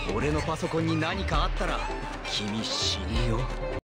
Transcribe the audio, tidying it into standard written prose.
俺のパソコンに何かあったら君死ぬよ。